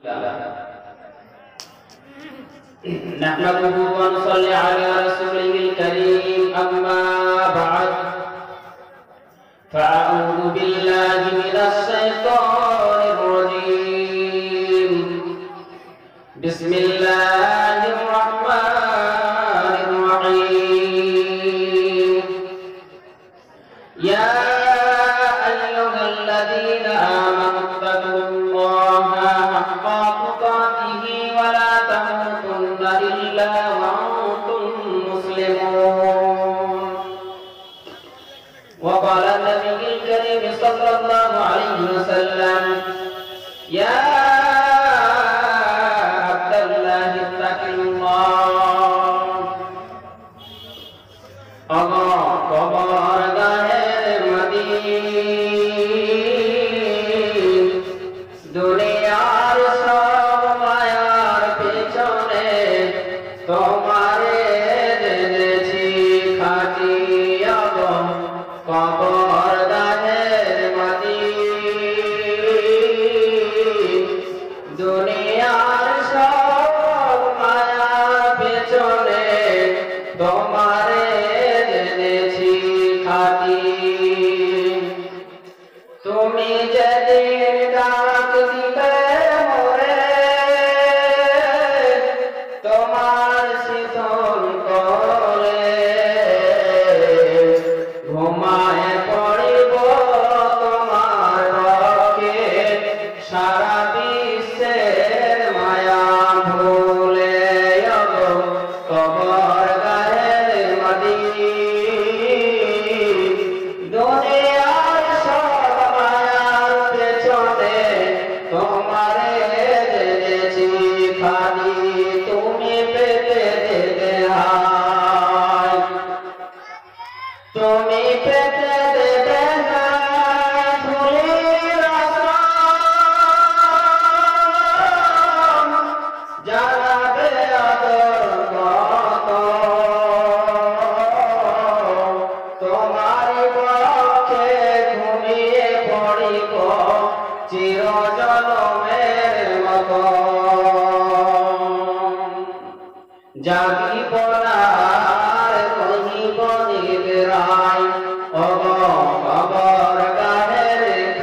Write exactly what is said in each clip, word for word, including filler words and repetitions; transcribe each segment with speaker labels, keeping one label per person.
Speaker 1: نحمده ونصلي على رسوله الكريم أما بعد فأعوذ بالله من الشيطان الرجيم بسم الله الرحمن الرحيم يا أيها الذين آمنوا اتقوا الله حق تقاته ولا تموتن إلا وأنتم مسلمون وقال النبي الكريم صلى الله عليه وسلم يا عبد الله اتق الله الله قبر গায়ের মদিন দুনিয়ার সব মায়ার পেছনে তোমারে জেনেছি খাঁটি কবর গায়ের মদিন দুনিয়ার সব মায়ার পেছনে তোমারে জেনেছি খাঁটি তুমি যেদিন ডাক দিবে মোরে তোমার শীতল করে ঘুমায় পড়িব তোমার রকে সারা বিশ্বের মায়া ভুলে কবর গায়ের মদিন দুনিয়ার সব মায়ার পেছনে তোমারে জেনেছি খালি তুমি পেতে দেবে হায় তুমি পেতে দেবে হায় ধুলির আসন জানাবে আদর কত তোমার পক্ষে ঘুমিয়ে পড়িব চিরজনমের মতো জাগিব না আর কহিব নিদ্রায় অগ কবর গায়ের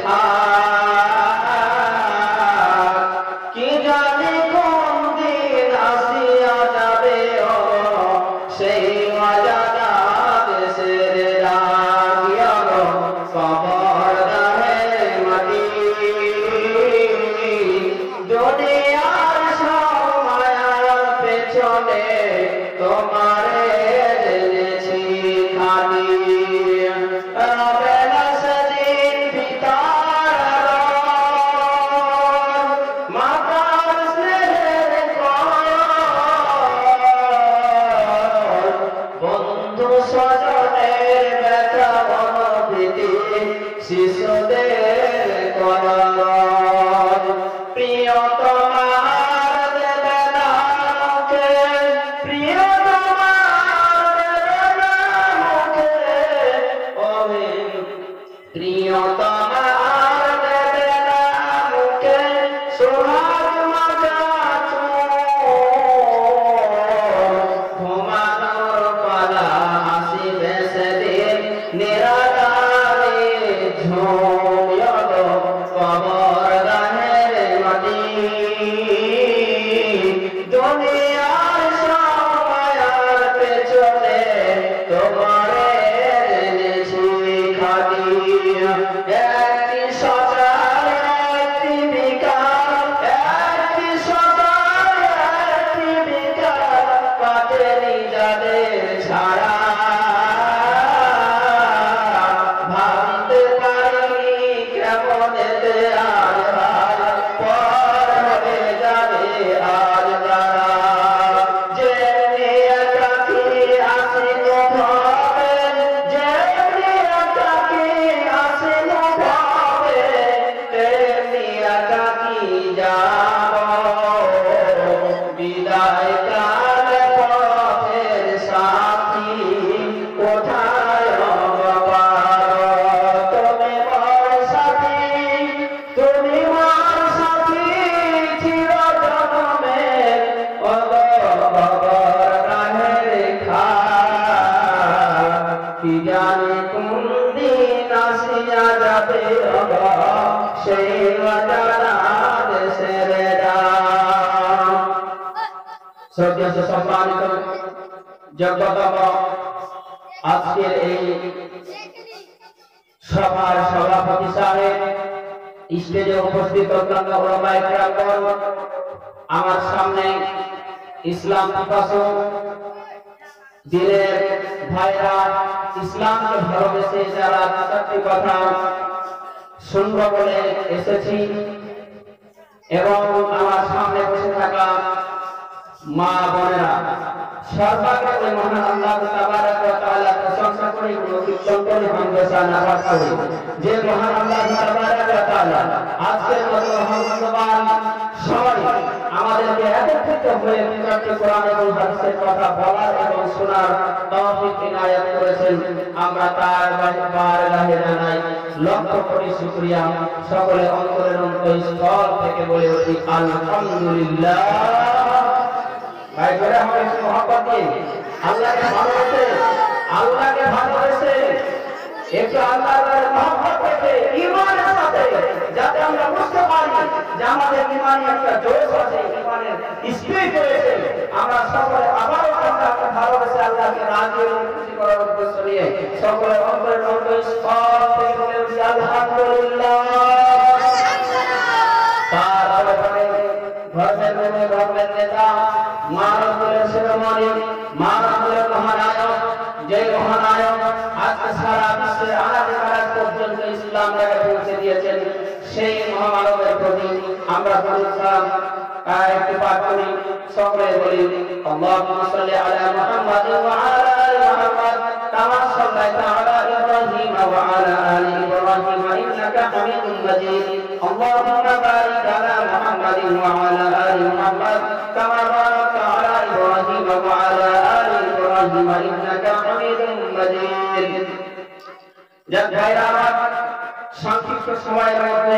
Speaker 1: খাট কি জানি কোন দিন আসিয়া যাবে অগ সেই অজানা দেশের ডাকিয়া কবর গায়ের মদিন দুনিয়ার সব মায়ার পেছনে তোমারে জেনেছি খালি রবে না সেদিন পিতার মাতার স্নেহের কর বন্ধু স্বজনের ব্যথা অনুভূতি শিশুদের কলরব প্রিয়তমার দেবে না মুখে প্রিয়তমার দেবে না মুখে অভিন প্রিয়তমার দেবে না মুখে সোহাগ মাখা চুল ঘুমানোর পালা আসিবে সেদিন নিরাকারে ঝুমিয়ল কবর গায়ের মদিন দুনিয়ার সব মায়ার পেছনে তোমারে জেনেছি খালি একটি সজার একটি বিকার একটি সেই অজানা দেশের নাম। শ্রদ্ধেয় সম্মানিত যোগ্যতম আজকের এই সভার সভাপতি সাহেব, স্টেজে উপস্থিত অন্যান্য ওলামায়ে কেরামগণ, আমার সামনে ইসলাম পিপাসু দিলের ভাইরা, ইসলামকে ভালোবেসে যারা চারটি কথা শুনব বলে এসেছি, এবং আমার সামনে বসে থাকা মা বোনেরা, সর্বাগ্রে ওই মহান আল্লাহ তাবারক ওয়া তাআলা প্রশংসা করি, কীর্তন করি, হামদোসনা নামাজ করি যে মহান আল্লাহ তাবারক ওয়া তাআলা আজকের মতো মহামূল্যবান সময় আমাদেরকে একত্রিত হয়ে পবিত্র কোরআন এবং হাদিসের কথা বলার এবং শোনার তৌফিক ইনায়াত করেছেন। আমরা তার বারগাহে জানাই লক্ষ কোটি শুকরিয়া। সকলে অন্তরের অন্তঃস্থল থেকে বলে উঠি আলহামদুলিল্লাহ। ভাই বলে আমরা একটু মহব্বত দিই, আল্লাহকে ভালোবেসে, আল্লাহকে ভালোবেসে একটু আল্লাহর মহব্বত রেখে ঈমানের সাথে, যাতে আমরা বুঝতে পারি যে আমাদের ঈমানে একটা জোশ আছে, ঈমানের স্পিরিট রয়েছে। আমরা সকলে আবারও আল্লাহকে ভালোবেসে আল্লাহকে রাজি এবং খুশি করার উদ্দেশ্য নিয়ে সকলে অন্তরের অন্তঃস্থল থেকে বলে উঠি আলহামদুলিল্লাহ। তারপরে ধর্মের গুরু, ধর্মের নেতা, মানবকুলের শিরোমণি, মানবকুলের মহানায়ক, যে মহানায়ক আজকে সারা বিশ্বের আনাচে কানাচ পর্যন্ত ইসলামটাকে পৌঁছে দিয়েছেন, সেই মহামানবের প্রতি আমরা দরুদ সালাম একটু পাঠ করি। সকলে বলি আল্লাহুম্মা সাল্লি আলা মুহাম্মাদ ওয়া আলা আলি মুহাম্মাদ কামা সাল্লাইতা আলা ইব্রাহিম ওয়া আলা আলি ইব্রাহিম ইন্নাকা হামিদুম মাজিদ। আল্লাহুম্মা বারিক আলা মুহাম্মাদ ওয়া আলা আলি মুহাম্মাদ কামা বারাকতা আলা ইব্রাহিম ওয়া আলা আলি ইব্রাহিম ইন্নাকা হামিদুম মাজিদ। যাক ভাইরা আমার, সংক্ষিপ্ত সময়ের মধ্যে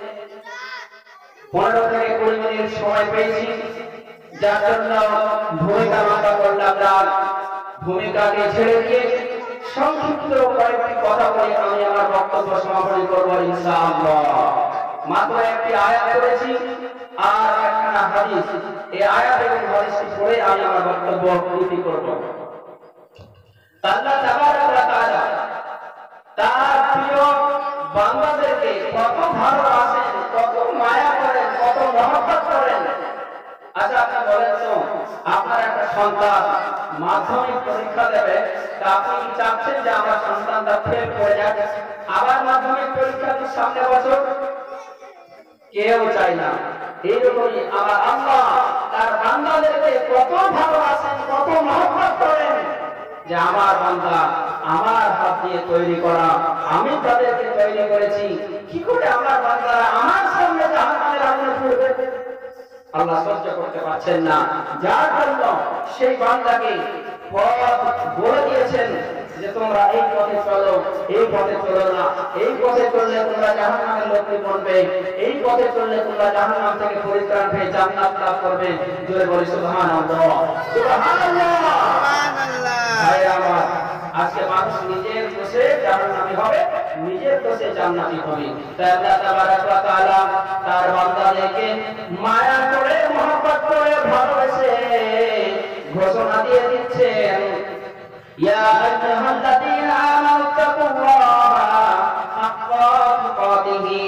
Speaker 1: পনেরো থেকে কুড়ি মিনিট সময় পেয়েছি, যার জন্য ভূমিকা মাথা করলাম না। ভূমিকাকে ছেড়ে দিয়ে সংক্ষিপ্ত কয়েকটি কথা বলে আমি আমার বক্তব্য সমাপন করবো ইনশাআল্লাহ। মাত্র একটি আয়াত করেছি আর একখানা হাদিস, এই আয়াত এবং হাদিসটি পড়ে আমি আমার বক্তব্য পূর্তি করব। আল্লাহ তাবারক ওয়া তাআলা তার প্রিয় বান্দাদেরকে কত ভালোবাসেন, কত মায়া করেন, কত মহব্বত করেন। আচ্ছা আপনি বলেন তো, আপনার একটা সন্তান মাধ্যমিক পরীক্ষা দেবে, তা আপনি কি চাচ্ছেন যে আমার সন্তানটা ফেল করে যাক, আবার মাধ্যমিক পরীক্ষা দিক সামনে বছর? কেউ চায় না। এইরকমই আমার আল্লাহ তার বান্দাদেরকে কত ভালোবাসেন, কত মহব্বত করেন যে আমার বান্দা আমার হাত দিয়ে তৈরি করা, আমি তাদেরকে তৈরি করেছি, কি করে আমার বান্দারা আমার সামনে জাহান্নামের আগুনে পড়বে? আল্লাহ সহ্য করতে পারছেন না, যার জন্য সেই বান্দাকে পথ বলে দিয়েছেন যে তোমরা এই পথে চলো, এই পথে চলো না, এই পথে চললে তোমরা জাহান্নামের লোকে পড়বে, এই পথে চললে তোমরা জাহান্নাম থেকে পরিত্রাণ পেয়ে জান্নাত লাভ করবে। জোরে বলি সুবহানাল্লাহ, সুবহানাল্লাহ। ভাই আমার, আজকে মানুষ নিজের দোষে জাহান্নামী হবে, নিজের দোষে জান্নাতি হবে। তাই আল্লাহ তাবারক ওয়া তাআলা তার বান্দাদেরকে মায়া করে, মহব্বত করে, ভালোবেসে ঘোষণা দিয়ে দিচ্ছেন, ইয়া আইয়ুহাল্লাযীনা আমানু তাকুল্লাহা হাক্কা তুকাতিহি,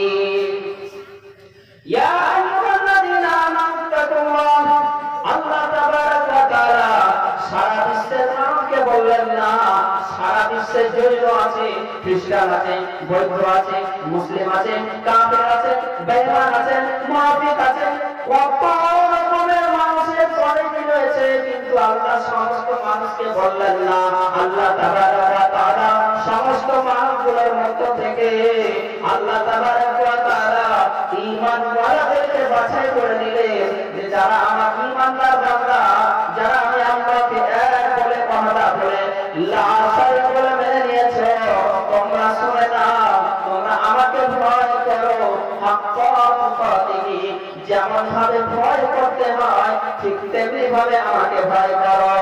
Speaker 1: ইয়া আইয়ুহাল্লাযীনা আমানু তাকুল্লাহা। আল্লাহ তাবারক ওয়া তাআলা সারা বিশ্বের মানুষকে বললেন না, সারা বিশ্বে জৈন আছে, খ্রিস্টান আছে, বৌদ্ধ আছে, মুসলিম আছে, কাফের আছে, বেঈমান আছে, মুনাফিক আছে, কত রকমের মানুষের পরিচয় রয়েছে, কিন্তু আল্লাহ সমস্ত মানুষকে বললেন না। আল্লাহ তাবারক ওয়া তাআলা সমস্ত মানুষগুলোর মধ্য থেকে আল্লাহ তাবারক ওয়া তাআলা ঈমানওয়ালাদেরকে বাছাই করে নিলেন, যে যারা আমার ঈমানদার বান্দা, যারা আমি আল্লাহকে এক বলে কথা বলে লা শারীকা বলে মেনে নিয়েছে, তোমরা শুনে নাও, তোমরা আমাকে ভয় করো হাক্কা তুকাতিহি, যেমন ভাবে ভয় করতে হয় ঠিক তেমনি ভাবে আমাকে ভয় করো।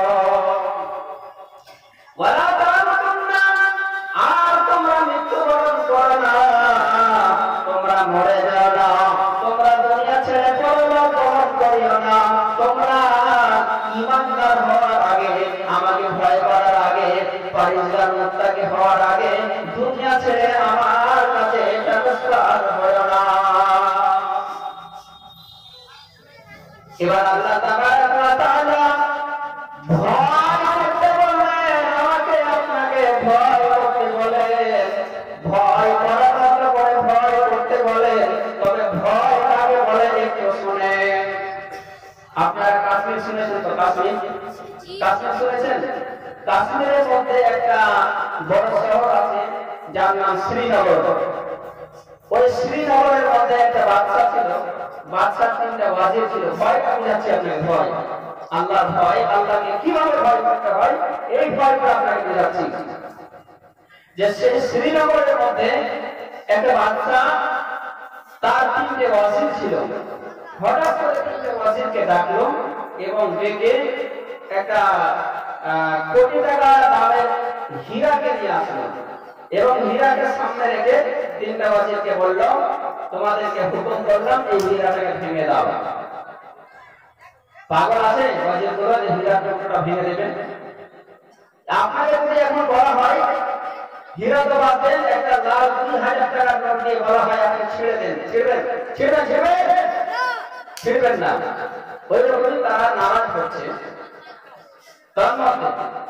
Speaker 1: ওয়ালা তামুতুন্না, আর তোমরা মৃত্যুবরণ করো না, তোমরা মরে ইমানদার হওয়ার আগে, আমাকে ভয় করার আগে, পরিষ্কার মুত্তাকি হওয়ার আগে দুনিয়া ছেড়ে আমার কাছে নমস্কার হয় না। এবার আল্লাহ তাবারক ওয়া তাআলা ভয় করতে বলেন, আমাকে আপনাকে ভয় করতে বলেন, ভয় করার মতো করে ভয় করতে বলেন। তবে ভয় কাকে বলে একটু শুনেন। আপনারা কাশ্মীর শুনেছেন তো? কাশ্মীর কাশ্মীর শুনেছেন? কাশ্মীরের মধ্যে একটা বড় শহর আছে যার নাম শ্রীনগর। ওই শ্রীনগরের মধ্যে একটা বাদশা ছিল, বাদশার তিনটা ওয়াজির ছিল। ভয়টা বুঝাচ্ছি আপনাকে, ভয়, আল্লাহর ভয়, আল্লাহকে কিভাবে ভয় করতে হয় এই ভয়টা আপনাকে বুঝাচ্ছি। যে সেই শ্রীনগরের মধ্যে একটা বাদশা, তার তিনটে ওয়াজির ছিল। হঠাৎ করে তিনটে ওয়াজিরকে ডাকলো এবং ডেকে একটা কোটি টাকা দামের হীরাকে নিয়ে আসলো এবং হীরাকে সামনে রেখে তিনটা ওয়াজিরকে বলল, তোমাদেরকে হুকুম করলাম এই হীরাটাকে ভেঙে দাও। পাগল আছে ওয়াজিরগুলো যে হীরার টুকরোটা ভেঙে দেবেন? আপনাকে যদি এখন বলা হয় হীরা তো বাদ দেন, একটা লাল দুই হাজার টাকার নোট দিয়ে বলা হয় আপনি ছেড়ে দেন, ছেড়বেন? ছেড়বেন? ছেড়বেন? ছেড়বেন না। ওই রকমই তারা নারাজ হচ্ছে। তার মধ্যে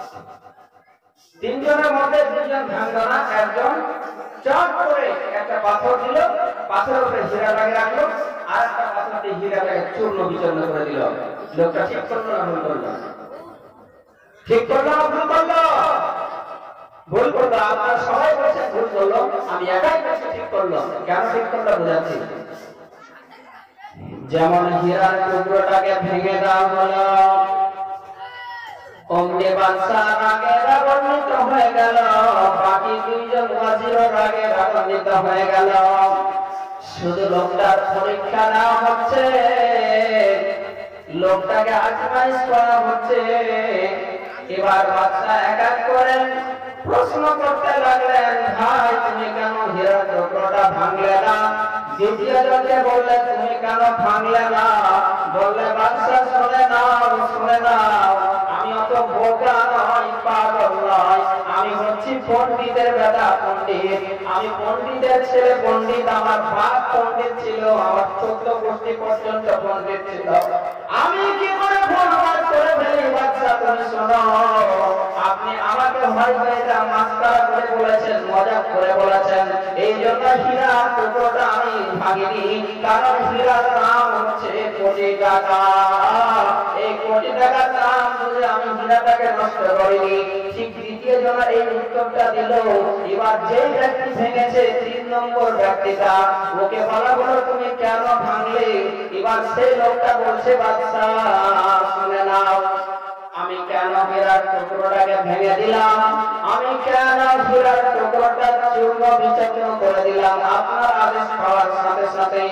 Speaker 1: তিনজনের মধ্যে দুজন ভাঙ্গানা, একজন চট করে একটা পাথর দিল, পাথরের উপরে হীরাটাকে রাখলো, আর একটা পাথর দিয়ে হীরাটাকে চূর্ণ বিচূর্ণ করে দিল। লোকটা ঠিক করলো না ভুল করলো? ঠিক করলো না ভুল করলো? ভুল করলো। আপনারা সবাই বলছেন ভুল করলো, আমি একাই বলছি ঠিক করলো। কেন ঠিক করলো বোঝাচ্ছি। যেমন হীরার টুকরোটাকে ভেঙে দেওয়া হলো, অমনি বাদশা রাগে রাগান্বিত হয়ে গেল, বাকি দুইজন ওয়াজিরও রাগে রাগান্বিত হয়ে গেল। শুধু লোকটার পরীক্ষা নেওয়া হচ্ছে, লোকটাকে আজমাইশ করা হচ্ছে। এবার বাদশা এক এক করে প্রশ্ন করতে লাগলেন, ভাই তুমি কেন হীরার টুকরোটা ভাঙলে না? দ্বিতীয় জনকে বললেন, তুমি কেন ভাঙলে না? বললে, বাদশা শুনে নাও, শুনে নাও, আমি অত বোকা নয়, পাগল নয়, আমি হচ্ছি পণ্ডিতের বেটা পণ্ডিত। আমি পণ্ডিতের ছেলে পণ্ডিত, আমার বাপ পণ্ডিত ছিল, আমার চোদ্দ গোষ্ঠী পর্যন্ত পণ্ডিত ছিল। আমি কি করে ভুল কাজ করে ফেলি? বাদশা তুমি শোনো, আপনি আমাকে হয়তো এটা মাস্কারা করে বলেছেন, মজাক করে বলেছেন, এই জন্য হীরার টুকরোটা আমি ভাঙিনি, কারণ হীরার দাম হচ্ছে কোটি টাকা। এই কোটি টাকার দাম বুঝে আমি হীরাটাকে নষ্ট করিনি। ঠিক দ্বিতীয় জন এই উত্তরটা দিল। এবার যে ব্যক্তি ভেঙেছে তিন নম্বর ব্যক্তিটা, ওকে বলা হলো তুমি কেন ভাঙলে? এবার সেই লোকটা বলছে, বাদশা শুনে নাও, আমি কেন হীরার টুকরোটাকে ভেঙে দিলাম, আমি কেন হীরার টুকরোটা চূর্ণ বিচূর্ণ করে দিলাম আপনার আদেশ পাওয়ার সাথে সাথে।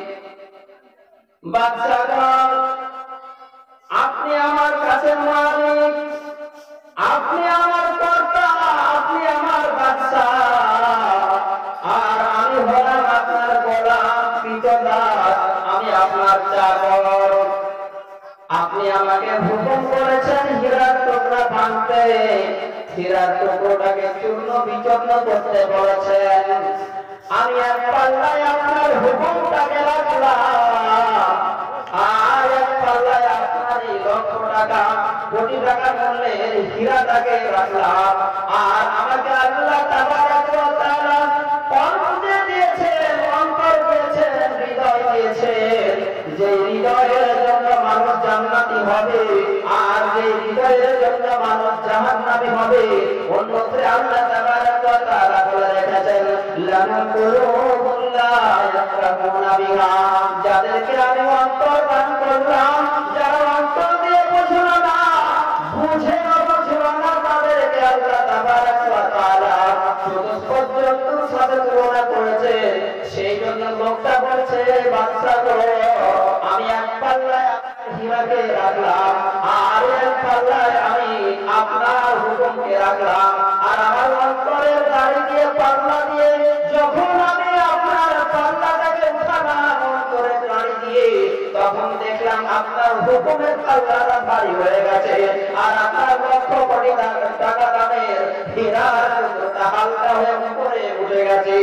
Speaker 1: বাদশাগণ, আপনি আমার কাছে মালিক, আপনি আমার কর্তা, আপনি আমার বাদশা, আর আমি হলাম আপনার গোলাম কৃতদাস, আমি আপনার চাকর। আপনি আমাকে হুকুম করেছেন হীরার টুকরা ভাঙতে, হীরার টুকরোটাকে চূর্ণ বিচূর্ণ করতে বলেছেন। আমি এক পাল্লায় আপনার হুকুমটাকে রাখলাম, আর এক পাল্লায় আপনার এই লক্ষ টাকা কোটি টাকা মূল্যের হীরাটাকে রাখলাম। আর আমাকে আল্লাহ তাবারক ওয়া তাআলা কর্মে দিয়েছেন, অন্তর দিয়েছেন, হৃদয় দিয়েছেন। যে হৃদয়ের জন্য মানুষ জান্নাতি হবে, আর যে হৃদয়ের জন্য মানুষ জাহান্নামী হবে, অন্যত্রে আল্লাহ তাবারক ওয়া তাআলা বলে রেখেছেন, লানা কুলুবুল্লা ইয়াফরাহুনা বিহা, যাদেরকে আমি অন্তর দান করলাম, যারা অন্তর দিয়ে বুঝলো না, বুঝে বুঝলো না, তাদেরকে আল্লাহ তাবারক ওয়া তাআলা চতুষ্পদ জন্তুর সাথে তুলনা করেছে। সেই জন্য লোকটা বলছে, বাদশা গো, আমি এক পাল্লায় হীরাকে রাখলাম, আর এক পাল্লায় আমি আপনার হুকুমকে রাখলাম। আর আমার অন্তরের দাড়ি দিয়ে পাল্লা দিয়ে যখন আমি আপনার পাল্লাটাকে উঠালাম অন্তরের দাড়ি দিয়ে, তখন দেখলাম বললাম আপনার হুকুমের পাল্লাটা ভারী হয়ে গেছে, আর আপনার লক্ষ কোটি টাকা দামের হীরার টুকরোটা হালকা হয়ে উপরে উঠে গেছে।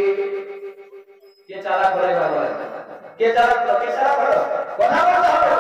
Speaker 1: কে চালা করে বলে? কে চালা কে চালা করো? কথা বলতে হবে।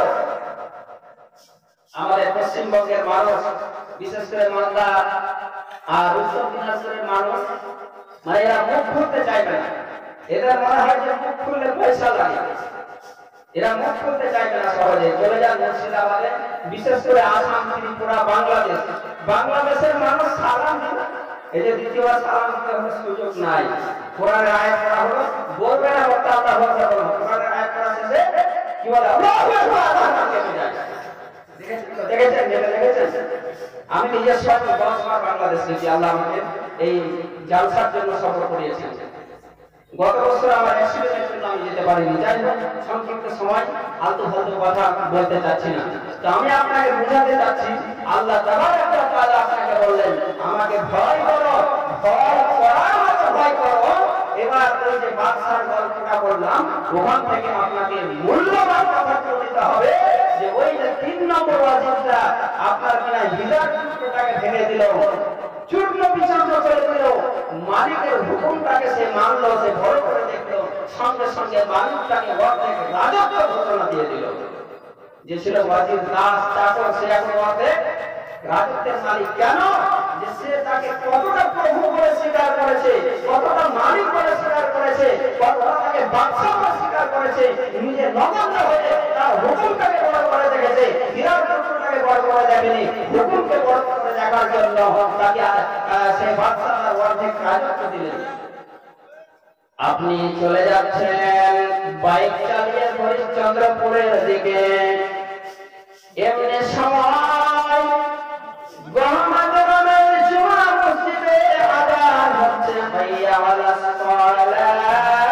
Speaker 1: আমাদের পশ্চিমবঙ্গের মানুষ, বিশেষ করে মালদা আর উত্তর দিনাজপুরের মানুষ, মানে এরা মুখ খুলতে চাইবে না। এদের মনে হয় যে মুখ খুললে পয়সা লাগে, এরা মুখ খুলতে চাইবে না সহজে। চলে যান মুর্শিদাবাদে, বিশেষ করে আসাম, ত্রিপুরা, বাংলাদেশ। বাংলাদেশের মানুষ সালাম দিবে, এই যে দ্বিতীয়বার সালাম দিতে হবে সুযোগ নাই। কোরআনের আয়াত পড়া হলো, বলবে না বলতে আমরা বলতে পারবো না। কোরআনের আয়াত পড়া শেষে কি বলে? আল্লাহু আকবার কেটে যায়। দেখেছেন দেখেছেন আমি নিজের সব দশ বার বাংলাদেশ গেছি। আল্লাহ আমাকে এই জালসার জন্য সফর করিয়েছেন। গত বছর আমার অ্যাক্সিডেন্টের জন্য আমি যেতে পারিনি। যাই হোক, সংক্ষিপ্ত সময় আলতু ফালতু কথা বলতে চাচ্ছি না। তো আমি আপনাকে বোঝাতে চাচ্ছি, আল্লাহ তাবারক ওয়া তাআলা আপনাকে বললেন আমাকে ভয় করো, ভয় করার মতো ভয় করো। এবার ওই যে বাদশার গল্পটা বললাম, ওখান থেকে আপনাকে মূল্যবান কথা বলতে হবে যে ওই যে তিন নম্বর ওয়াজিবটা আপনার কিনা হীরার টুকরোটাকে ভেঙে দিল, চূর্ণ বিচূর্ণ করে দিল, মালিকের হুকুমটাকে সে মানলো, সে বড় করে দেখলো, সঙ্গে সঙ্গে মালিকটাকে অর্ধেক রাজত্ব ঘোষণা দিয়ে দিল। যে ছিল ওয়াজিব দাস চাকর, সে এখন অর্ধেক রাজত্বের মালিক। কেন? যে সে তাকে কতটা প্রভু বলে স্বীকার করেছে, কতটা মালিক বলে স্বীকার করেছে, কতটা তাকে বাদশা বলে স্বীকার করেছে, নিজে নগণ্য হয়ে তার হুকুমটাকে বড় করে দেখেছে। হীরার টুকরোটাকে বড় করে দেখেনি, হুকুমকে বড় করে দেখার জন্য তাকে সে বাদশা তার অর্ধেক রাজত্ব দিলেন। আপনি চলে যাচ্ছেন বাইক চালিয়ে হরিশ্চন্দ্রপুরের দিকে, এমনি সময় গহমাজমের জুমা মসজিদে আযান হচ্ছে, হাইয়া আলাস সালাহ,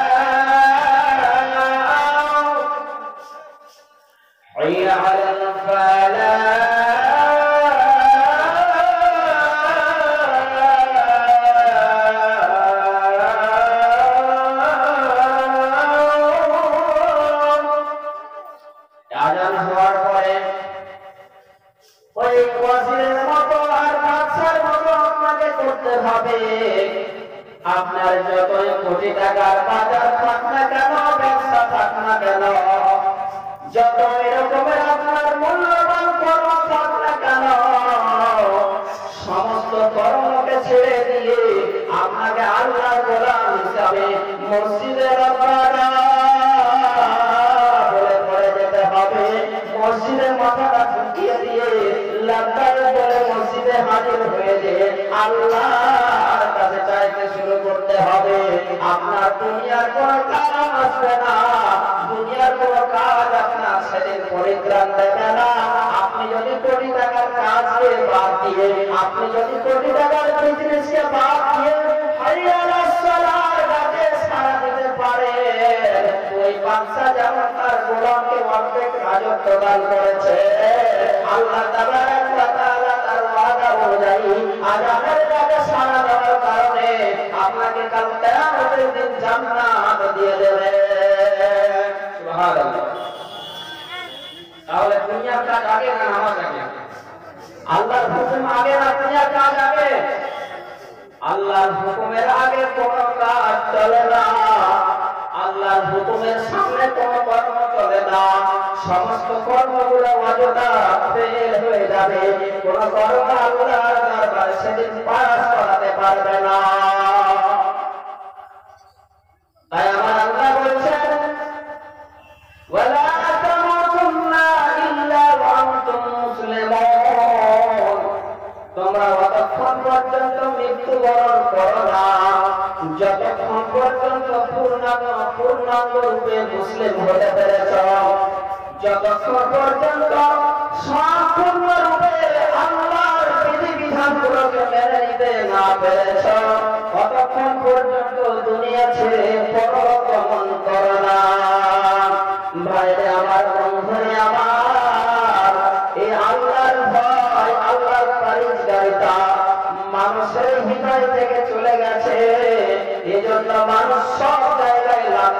Speaker 1: হাইয়া আলাল ফালাহ। আযান হওয়ার পরে ওই ওয়াজিরের মতো আর বাদশার মতো আপনাকে করতে হবে। আপনার যতই কোটি টাকার বাজার থাক না কেন, ব্যবসা থাক না কেন, যত এরকমের আপনার মূল্যবান কর্ম থাক না কেন, সমস্ত কর্মকে ছেড়ে দিয়ে আপনাকে আল্লাহর গোলাম হিসাবে মসজিদের আপনারা বলে পড়ে যেতে হবে। মসজিদের মাথাটা ঢুকিয়ে দিয়ে লাব্বাইক বলে মসজিদে হাজির হয়ে যে আল্লাহর কাছে চাইতে শুরু করতে হবে। আপনার দুনিয়ার কোনো কাজ আসবে না, দুনিয়ার কোনো কাজ আপনার সেদিন পরিত্রাণ দেবে না। আপনি যদি কোটি টাকার কাজকে বাদ দিয়ে, আপনি যদি কোটি টাকার বিজনেসকে বাদ দিয়ে হাইয়া আলাস সালাহর কাছে সাড়া দিতে পারে, ওই বাদশা যেমন তার গোলামকে অর্ধেক রাজত্ব দান করেছে, আল্লাহ তাবারক ওয়া তাআলা তার ওয়াদা অনুযায়ী আযানের কাছে সাড়া দেওয়ার কারণে আপনাকে কাল কিয়ামতের দিন জান্নাত দিয়ে দেবে। সুবহানাল্লাহ। তাহলে দুনিয়ার কাজ আগে না নামাজ আগে? আল্লাহর হুকুম আগে না দুনিয়ার কাজ আগে? আল্লাহর হুকুমের আগে কোনো কাজ চলে না, আল্লাহর হুকুমের সামনে কোনো কর্ম চলে না। সমস্ত কর্মগুলো অযথা ফেল হয়ে যাবে, কোনো কর্ম আল্লাহর দরবারে সেদিন পাস করাতে পারবে না। তাই আমার আল্লাহ বলছেন, ওয়ালা তামুতুন্না ইল্লা ওয়া আনতুম মুসলিমুন, তোমরা অতক্ষণ পর্যন্ত মৃত্যুবরণ করো না যতক্ষণ পর্যন্ত পূর্ণাঙ্গ পূর্ণাঙ্গ রূপে মুসলিম হতে পেরেছ, যতক্ষণ পর্যন্ত সম্পূর্ণ রূপে আল্লাহর বিধিবিধানগুলোকে মেনে নিতে না পেরেছ, ততক্ষণ পর্যন্ত দুনিয়া ছেড়ে পরগমন করো না। ভাইরে আমার, বন্ধুরে আমার, এই আল্লাহর ভয়, আল্লাহর পরিষ্কারিতা মানুষের হৃদয় থেকে চলে গেছে। এজন্য মানুষ সব জায়গায় লাফাচ্ছে,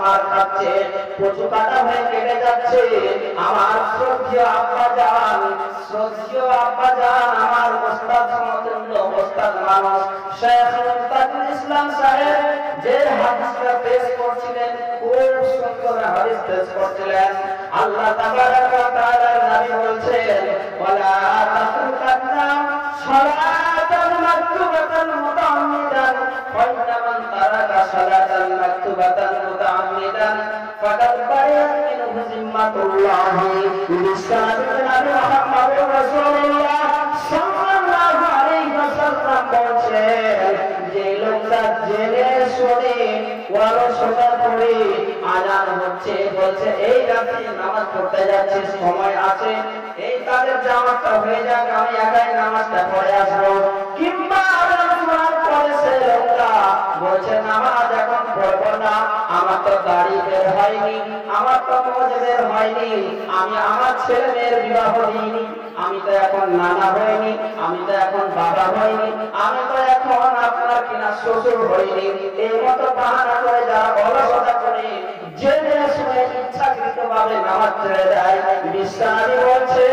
Speaker 1: মার খাচ্ছে, কচু কাটা হয়ে কেটে যাচ্ছে। আমার শ্রদ্ধেয় আব্বা জান, শ্রদ্ধেয় আব্বা জান, আমার ওস্তাদ সমতুল্য ওস্তাদ মানুষ শেখ মুস্তাফিজুল ইসলাম সাহেব যে হাদিসটা পেশ করছিলেন, খুব সুন্দর হাদিস পেশ করছিলেন। আল্লাহ তাবারাক ওয়া তাআলার নবী বলছেন, ওয়ালা তাকুতান্না সালাতান মাকতুবাতান মুতাআম্মিদান ফাইন্না মান তারাকা সালাতান মাকতুবাতান মুতাআম্মিদান ফাকাদ বারিয়াত মিনহু জিম্মাতুল্লাহি বিসালাতিন নবী মুহাম্মদুর রাসূলুল্লাহ সাল্লাল্লাহু আলাইহি ওয়াসাল্লাম বলছেন, যে লোকটা জেনে শুনে ওয়ারসতা করে আযান হচ্ছে, বলছে এই রাতে নামাজ পড়তে যাচ্ছে, সময় আছে, এই তাদের জামাতটা হয়ে যাক, আমি একাই নামাজটা পড়ে আসবো। কিংবা আযান শোনার পরে সে লোকটা বলছে নামাজ এখন পড়বো না, আমার তো দাড়ি বের হয়নি, আমার তো মোজ বের হয়নি, আমি আমার ছেলে মেয়ের বিবাহ দিইনি, আমি তো এখন নানা হইনি, আমি তো এখন বাবা হইনি, আমি তো এখন আপনার কিনা শ্বশুর হইনি, এই মতো বাহানা করে যারা অলসতা করে জেনে শুনে ইচ্ছাকৃতভাবে নামাজ ছেড়ে দেয়, বিশ্বনবী বলছে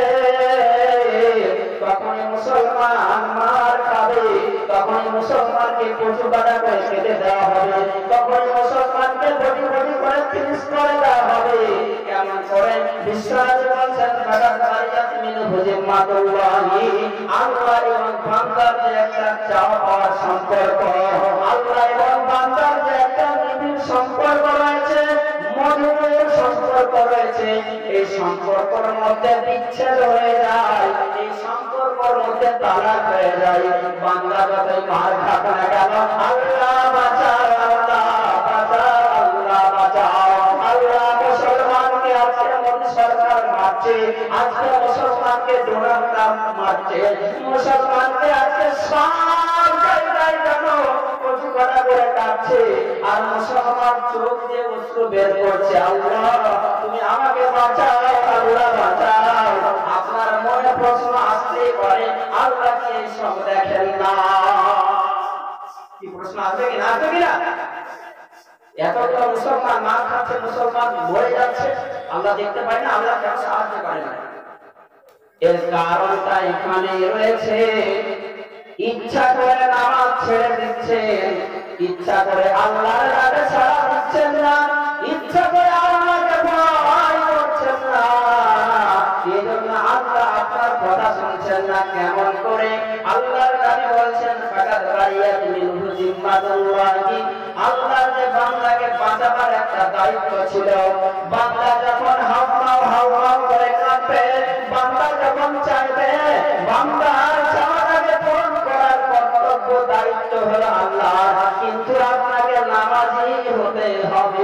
Speaker 1: তখনই মুসলমান মার খাবে, তখনই মুসলমানকে কচু কাটা করে কেটে দেওয়া হবে, তখনই মুসলমানকে বডি বডি করে ফিনিশ করে দেওয়া হবে। কেমন করে? বিশ্বনবী বলছেন, ফাকাদ বারিয়াত মিনহু জিম্মাতুল্লাহি, আল্লাহ এবং বান্দার যে একটা চাওয়া পাওয়ার সম্পর্ক, আল্লাহ এবং বান্দার যে একটা নিবিড় সম্পর্ক রয়েছে, মধুর সম্পর্ক রয়েছে, এই সম্পর্কের মধ্যে বিচ্ছেদ হয়ে যায়, এই সম্পর্কের মধ্যে তালাক হয়ে যায়। বান্দা যতই মার খাক না কেন, আল্লাহ বাঁচাও, আল্লাহ বাঁচাও, আল্লাহ বাঁচাও। আল্লাহ মুসলমানকে আজকে মোদী সরকার মারছে, আজকে মুসলমানকে ডোনাল্ড ট্রাম্প মারছে, মুসলমানকে আজকে সব জায়গায় কেন কচু কাটা করে কাটছে, আর মুসলমান চোখ দিয়ে অশ্রু বের করছে। আল্লাহ তুমি আমাকে বাঁচাও, আল্লাহ বাঁচাও। আপনার মনে প্রশ্ন আসতেই পারে, আল্লাহ কি এই সব দেখেন না? কি প্রশ্ন আসবে কি না আসবে কিনা? এতটা মুসলমান মার খাচ্ছে, মুসলমান মরে যাচ্ছে, আল্লাহ দেখতে পায় না? আল্লাহ কেন সাহায্য করে না? এর কারণটা এখানে রয়েছে, ইচ্ছা করে নামাজ ছেড়ে দিচ্ছেন, ইচ্ছা করে আল্লাহর রাতে সাড়া দিচ্ছেন না, ইচ্ছা করে আল্লাহকে ভয় করছেন না, এই জন্য আল্লাহ আপনার কথা শুনছেন না। কেমন করে? আল্লাহর নবী বলছেন, ফাকাদ বারিয়াত মিনহু জিম্মাতুল্লাহি, আল্লাহর যে বান্দাকে বাঁচাবার একটা দায়িত্ব ছিল, বান্দা যখন হাওমাও হাওমাও করে কাঁপে, বান্দা যখন চাইবে, বান্দার চাওয়াটাকে পূরণ করার কর্তব্য দায়িত্ব হলো আল্লাহর, কিন্তু আপনাকে নামাজি হতে হবে।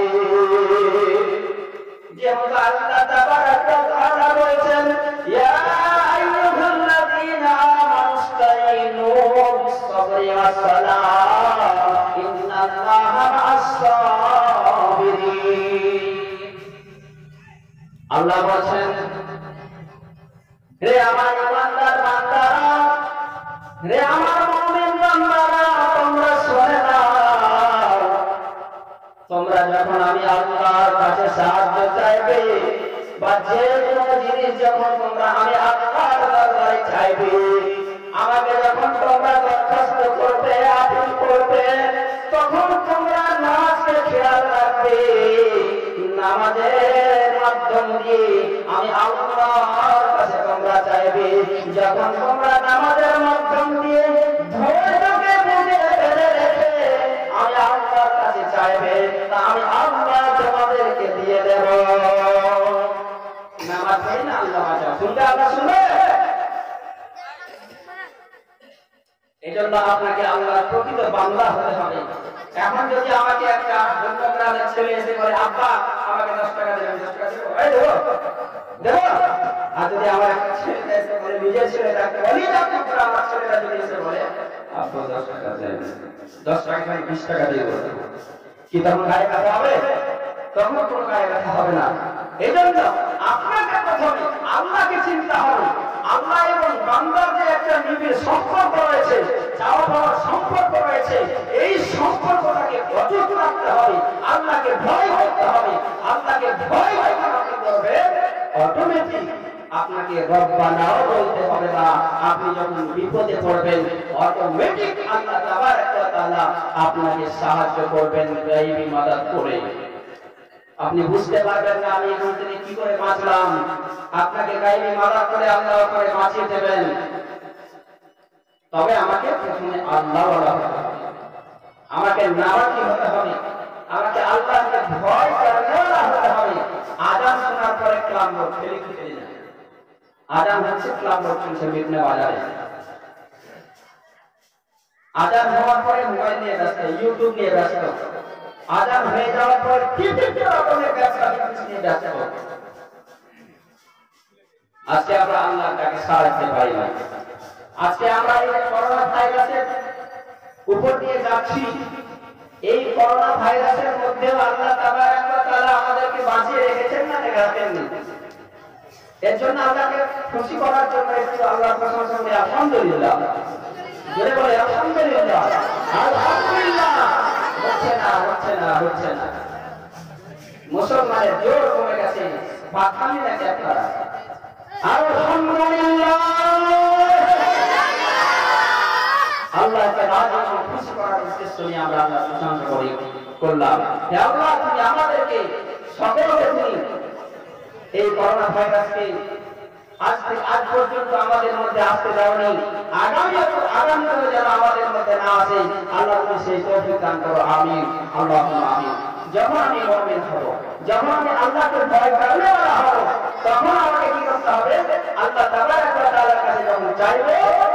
Speaker 1: যেমন আল্লাহ তাবারাক ওয়া তাআলা বলেছেন, ইয়া আইয়ুহাল্লাযীনা আমানুস্তাঈনু বিস-সাবরি ওয়াস-সালাহ ইন্নাল্লাহা মা'আস-সাবিরিন। আল্লাহ বলেন, হে আমার ইমানদার বান্দারা, হে আমার মুমিন বান্দারা, তোমরা শুনে নাও, তোমরা যখন আমি আল্লাহর কাছে সাহায্য চাইবে, বা যে কোনো জিনিস যখন তোমরা আমি আল্লাহর দরবারে চাইবে, আমাকে যখন তোমরা দরখাস্ত করবে, আপিল করবে, তখন তোমরা নামাজকে খেয়াল রাখবে। নামাজের মাধ্যম দিয়ে আমি আল্লাহর কাছে তোমরা চাইবে। যখন তোমরা নামাজের মাধ্যম দিয়ে ধৈর্যকে বুঝে ফেলে রেখে আমি আল্লাহর কাছে চাইবে, তা আমি আল্লাহ তোমাদেরকে দিয়ে দেব। নামাজ পড়ি না, আল্লাহ বাঁচাও, শুনতে আল্লাহ শুনবে। এই জন্য আপনাকে আল্লাহর প্রকৃত বান্দা হতে হবে। এখন যদি আমাকে একটা অন্য গ্রামের ছেলে এসে বলে, আব্বা আমাকে দশ টাকা দেবেন, দশ টাকা দেবো, এই দেবো দেবো। আর যদি আমার একটা ছেলে এসে বলে, নিজের ছেলে থাকতে বলি, আমার ছেলেটা যদি এসে বলে, আব্বা দশ টাকা দেবেন, দশ টাকা মানে বিশ টাকা দিয়ে বলতে, কি তখন গায়ে ব্যথা হবে? তখন কোনো গায়ে ব্যথা হবে না। এই জন্য আপনাকে প্রথমে আল্লাহকে চিন্তা হবে। আল্লাহ এবং বান্দার যে একটা নিবিড় সম্পর্ক রয়েছে, চাওয়া পাওয়ার সম্পর্ক রয়েছে, এই সম্পর্কটাকে অটুট রাখতে হবে। আল্লাহ আল্লাহকে ভয় করতে হবে। আল্লাহকে ভয় যখন আপনি করবেন অটোমেটিক আপনাকে রব্বানাও বলতে হবে না। আপনি যখন বিপদে পড়বেন অটোমেটিক আল্লাহ তাবারক ওয়া তাআলা আপনাকে সাহায্য করবেন গায়বী মাদাদ করে। আপনি বুঝতে পারবেন না আমি এখান থেকে কি করে বাঁচলাম, আপনাকে গায়বী মাদাদ করে আল্লাহ করে বাঁচিয়ে দেবেন। তবে আমাকে প্রথমে আল্লাহ ওয়ালা হতে হবে, আমাকে নামাজি হতে হবে, আমাকে আল্লাহকে ভয় করানোয়ালা হতে হবে। আযান শোনার পরে ক্লাব মোড় ফেলে ফেলে না, আযান হচ্ছে ক্লাব মোড় চলছে মিটনে বাজারে, আযান হওয়ার পরে মোবাইল নিয়ে ব্যস্ত, ইউটিউব নিয়ে ব্যস্ত, আযান হয়ে যাওয়ার পর বিভিন্ন রকমের ব্যবসা নিয়ে ব্যস্ত। আজকে আমরা আল্লাহর ডাকে সাড়া দিতে পারি না। আজকে আমরা এই করোনা ভাইরাসের উপর দিয়ে যাচ্ছি, এই করোনা ভাইরাসের মধ্যেও আল্লাহ তাবারক ওয়া তাআলা আমাদেরকে বাঁচিয়ে রেখেছেন না রেখেছেন না। এর জন্য আল্লাহকে খুশি করার জন্য একটু আল্লাহর প্রশংসা করি আলহামদুলিল্লাহ। জোরে বলে আলহামদুলিল্লাহ, আলহামদুলিল্লাহ। হচ্ছে না হচ্ছে না হচ্ছে না, মুসলমানের জোর কমে গেছে, পাখানি নাকি আপনারা আলহামদুলিল্লাহ। আল্লাহকে রাজি এবং খুশি করার উদ্দেশ্য নিয়ে আমরা আল্লাহর প্রশংসা করি করলাম। হে আল্লাহ, তুমি আমাদেরকে সকলকে তুমি এই করোনা ভাইরাসকে আজ থেকে আজ পর্যন্ত আমাদের মধ্যে আসতে দাওনি, আগামী আগামীকালে যেন আমাদের মধ্যে না আসে আল্লাহ তুমি সেই তৌফিক দান করো, আমিন আল্লাহুম্মা আমিন। যখন আমি মুমিন হব, যখন আমি আল্লাহকে ভয় করনেওয়ালা হব, তখন আমাকে কি করতে হবে? আল্লাহ তাবারক ওয়া তাআলার কাছে যখন চাইবো